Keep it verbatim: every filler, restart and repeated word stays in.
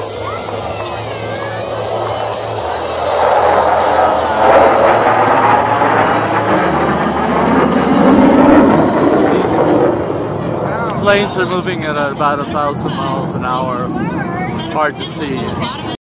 Planes are moving at about a thousand miles an hour. Hard to see.